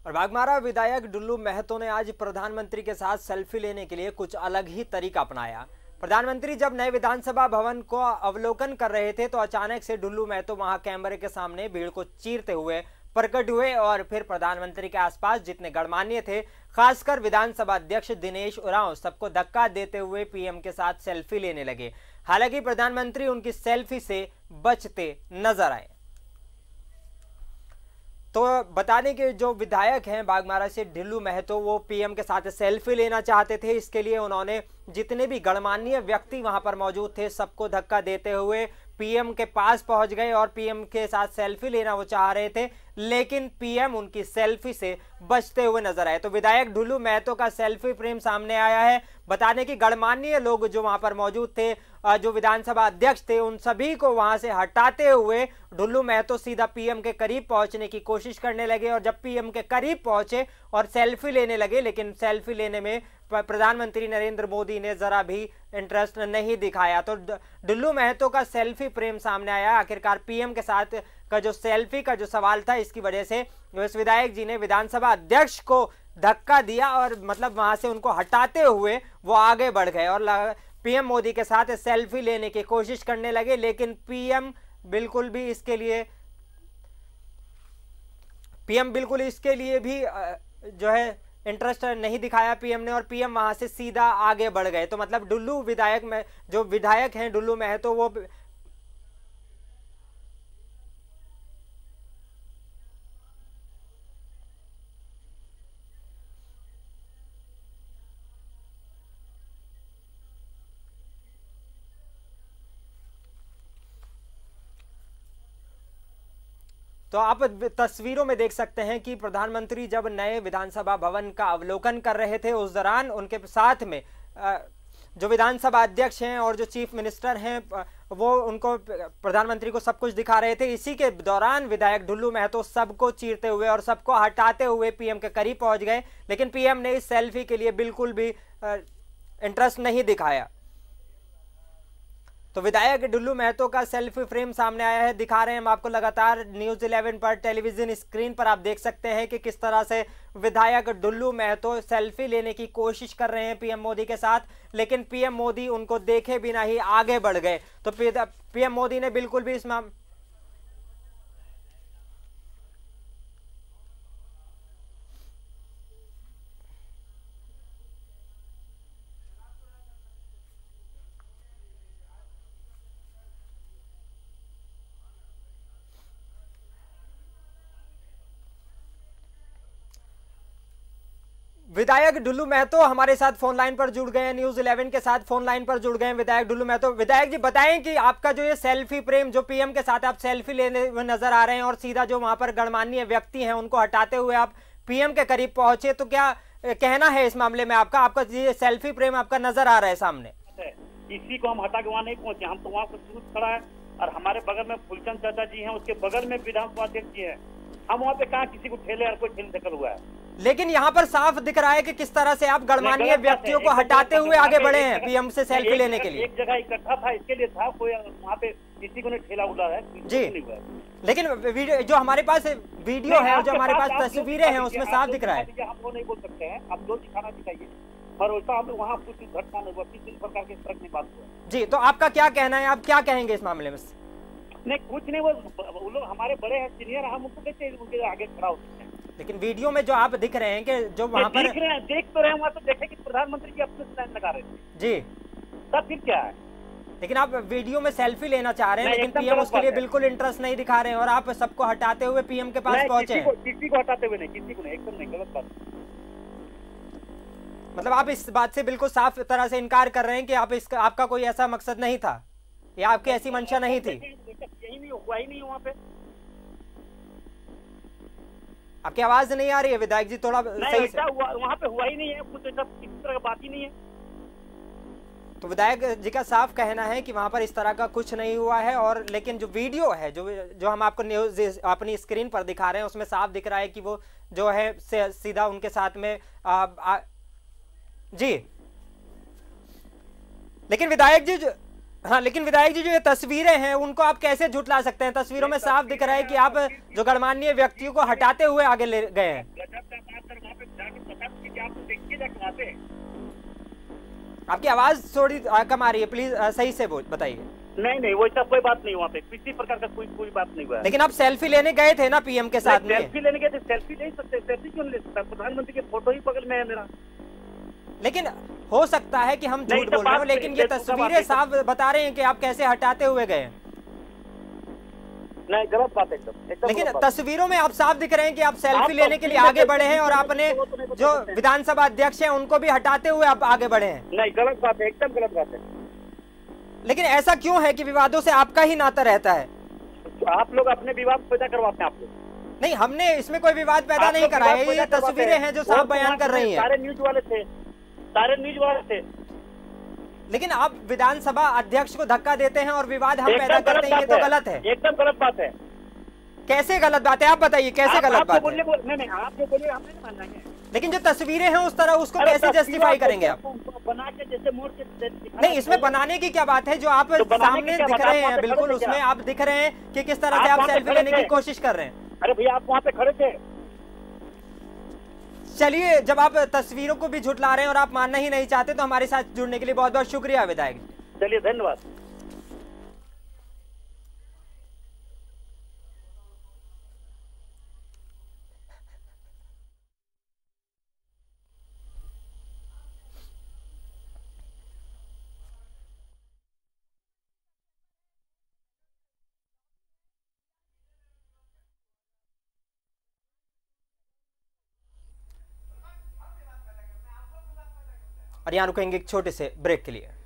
और बाघमारा विधायक डुल्लू महतो ने आज प्रधानमंत्री के साथ सेल्फी लेने के लिए कुछ अलग ही तरीका अपनाया। प्रधानमंत्री जब नए विधानसभा भवन को अवलोकन कर रहे थे तो अचानक से डुल्लू महतो वहां कैमरे के सामने भीड़ को चीरते हुए प्रकट हुए और फिर प्रधानमंत्री के आसपास जितने गणमान्य थे, खासकर विधानसभा अध्यक्ष दिनेश उरांव, सबको धक्का देते हुए पीएम के साथ सेल्फी लेने लगे। हालांकि प्रधानमंत्री उनकी सेल्फी से बचते नजर आए। तो बताने के जो विधायक हैं बाघमारा से डुल्लू महतो, वो पीएम के साथ सेल्फी लेना चाहते थे। इसके लिए उन्होंने जितने भी गणमान्य व्यक्ति वहां पर मौजूद थे सबको धक्का देते हुए पीएम के पास पहुंच गए और पीएम के साथ सेल्फी लेना वो चाह रहे थे, लेकिन पीएम उनकी सेल्फी से बचते हुए नजर आए। तो विधायक डुल्लू महतो का सेल्फी फ्रेम सामने आया है। बताने की गणमान्य लोग जो वहां पर मौजूद थे, जो विधानसभा अध्यक्ष थे, उन सभी को वहां से हटाते हुए डुल्लू महतो सीधा पीएम के करीब पहुंचने की कोशिश करने लगे। और जब पीएम के करीब पहुंचे और सेल्फी लेने लगे, लेकिन सेल्फी लेने में प्रधानमंत्री नरेंद्र मोदी ने जरा भी इंटरेस्ट नहीं दिखाया। तो डुल्लू महतो का सेल्फी फ्रेम सामने आया। आखिरकार पीएम के साथ का जो सेल्फी का जो सवाल था, इसकी वजह से इस विधायक जी ने विधानसभा अध्यक्ष को धक्का दिया और मतलब वहां से उनको हटाते हुए वो आगे बढ़ गए और पीएम मोदी के साथ सेल्फी लेने की कोशिश करने लगे। लेकिन पीएम बिल्कुल इसके लिए भी जो है इंटरेस्ट नहीं दिखाया पीएम ने, और पीएम वहां से सीधा आगे बढ़ गए। तो मतलब डुल्लू विधायक में जो विधायक हैं डुल्लू महतो, वो तो आप तस्वीरों में देख सकते हैं कि प्रधानमंत्री जब नए विधानसभा भवन का अवलोकन कर रहे थे, उस दौरान उनके साथ में जो विधानसभा अध्यक्ष हैं और जो चीफ मिनिस्टर हैं, वो उनको प्रधानमंत्री को सब कुछ दिखा रहे थे। इसी के दौरान विधायक डुल्लू महतो सबको चीरते हुए और सबको हटाते हुए पीएम के करीब पहुंच गए, लेकिन पीएम ने इस सेल्फी के लिए बिल्कुल भी इंटरेस्ट नहीं दिखाया। तो विधायक डुल्लू महतो का सेल्फी फ्रेम सामने आया है, दिखा रहे हैं हम आपको लगातार न्यूज़ 11 पर टेलीविजन स्क्रीन पर। आप देख सकते हैं कि किस तरह से विधायक डुल्लू महतो सेल्फी लेने की कोशिश कर रहे हैं पीएम मोदी के साथ, लेकिन पीएम मोदी उनको देखे बिना ही आगे बढ़ गए। तो पीएम मोदी ने बिल्कुल भी इस विधायक डुल्लू महतो हमारे साथ फोन लाइन पर जुड़ गए हैं, न्यूज़ 11 के साथ फोन लाइन पर जुड़ गए हैं विधायक डुल्लू महतो। विधायक जी बताएं कि आपका जो ये सेल्फी फ्रेम, जो पीएम के साथ आप सेल्फी लेने हुए नजर आ रहे हैं और सीधा जो वहां पर गणमान्य व्यक्ति हैं उनको हटाते हुए आप पीएम के करीब पहुंचे, तो क्या कहना है इस मामले में आपका? आपका ये सेल्फी फ्रेम आपका नजर आ रहा है सामने। इसी को हम हटा के वहाँ नहीं पहुंचे, हम तो वहाँ पर शुरू खड़ा है और हमारे बगल में फुलचंद चाचा जी हैं, उसके बगल में विधानसभा अध्यक्ष जी है। हम वहाँ पे कहाँ किसी को ठेले और कोई ठेल निकल हुआ है। लेकिन यहाँ पर साफ दिख रहा है कि किस तरह से आप गणमान्य व्यक्तियों को हटाते हुए आगे बढ़े हैं पीएम से सेल्फी लेने के लिए। एक जगह इकट्ठा था, इसके लिए था, कोई वहाँ पे किसी को नहीं ठेला उड़ा है जी। लेकिन वीडियो जो हमारे पास वीडियो है और जो हमारे पास तस्वीरें हैं उसमें साफ दिख रहा है। हम वो नहीं बोल सकते हैं, आप जो दिखाना दिखाइए, पर वैसा हम वहाँ कुछ घटना नहीं हुआ, किसी प्रकार के फर्क नहीं बात हुआ। जी, तो आपका क्या कहना है, आप क्या कहेंगे इस मामले में? नहीं, कुछ नहीं, वो लोग हमारे बड़े हैं, सीनियर, हम उनको कैसे उनके आगे खड़ा हो सकते हैं। लेकिन वीडियो में जो आप दिख रहे हैं कि जो वहाँ पर देख तो रहे हैं, वहाँ तो देखे कि प्रधानमंत्री जी अपने स्टैंड लगा रहे थे जी, तब फिर क्या है। लेकिन आप वीडियो में सेल्फी लेना चाह रहे हैं, लेकिन पीएम उसके लिए बिल्कुल इंटरेस्ट नहीं दिखा रहे हैं और आप सबको हटाते हुए पीएम के पास पहुंचे हैं। किसी को हटाते हुए नहीं, किसी को नहीं, एकदम नहीं, गलत बात। मतलब आप इस बात से बिल्कुल साफ तरह से इनकार कर रहे हैं कि आपका कोई ऐसा मकसद नहीं था या आपकी ऐसी मंशा नहीं थी? यही नहीं हुआ, ही नहीं वहाँ पे। आपकी आवाज नहीं आ रही है विधायक जी, थोड़ा सही से। वहाँ पे हुआ ही नहीं है कुछ, ऐसा किसी तरह का बात ही नहीं है। तो विधायक जी का साफ कहना है कि वहां पर इस तरह का कुछ नहीं हुआ है, और लेकिन जो वीडियो है जो हम आपको न्यूज अपनी स्क्रीन पर दिखा रहे हैं उसमें साफ दिख रहा है कि वो जो है सीधा उनके साथ में जी। लेकिन विधायक जी हाँ, लेकिन विधायक जी जो ये तस्वीरें हैं उनको आप कैसे झुठला सकते हैं? तस्वीरों में साफ दिख रहा है कि आप जो गणमान्य व्यक्तियों को हटाते हुए आगे ले गए हैं। आपकी आवाज थोड़ी कम आ रही है, प्लीज सही से बताइए। नहीं वैसा कोई बात नहीं, वहाँ पे किसी प्रकार का कोई बात नहीं हुआ है। लेकिन आप सेल्फी लेने गए थे ना पीएम के साथ में? सेल्फी लेने गए थे, सेल्फी ले सकते, सेल्फी क्यों ले सकता? प्रधानमंत्री के फोटो ही बगल में है मेरा। लेकिन हो सकता है कि हम झूठ बोल रहे हो, लेकिन ये तस्वीरें साफ बता रहे हैं कि आप कैसे हटाते हुए गए। नहीं, गलत बात है एकदम। लेकिन तस्वीरों में आप साफ दिख रहे हैं कि आप सेल्फी लेने के लिए आगे बढ़े हैं और आपने जो विधानसभा अध्यक्ष हैं उनको भी हटाते हुए आप आगे बढ़े हैं। नहीं, गलत बात है, एकदम गलत बात है। लेकिन ऐसा क्यों है कि विवादों से आपका ही नाता रहता है? आप लोग अपने विवाद पैदा करवाते हैं। आप लोग नहीं, हमने इसमें कोई विवाद पैदा नहीं करा है, ये तस्वीरें हैं जो साफ बयान कर रही हैं। सारे न्यूज वाले थे। लेकिन आप विधानसभा अध्यक्ष को धक्का देते हैं और विवाद हम पैदा करते हैं, ये तो गलत है। एकदम गलत बात है। कैसे गलत बात है? आप बताइए कैसे गलत बात है? नहीं, आप जो बोलिए हम नहीं मान रहे हैं। लेकिन जो तस्वीरें हैं उस तरह उसको कैसे जस्टिफाई करेंगे आप? बना के जैसे मोड़ के नहीं, इसमें बनाने की क्या बात है? जो आप सामने दिख रहे हैं बिल्कुल उसमें आप दिख रहे हैं कि किस तरह से आप सेल्फी लेने की कोशिश कर रहे हैं। अरे भैया, आप वहाँ पे खड़े थे। चलिए, जब आप तस्वीरों को भी झुठला रहे हैं और आप मानना ही नहीं चाहते तो हमारे साथ जुड़ने के लिए बहुत बहुत शुक्रिया विधायक। चलिए, धन्यवाद। और यहाँ रुकेंगे एक छोटे से ब्रेक के लिए।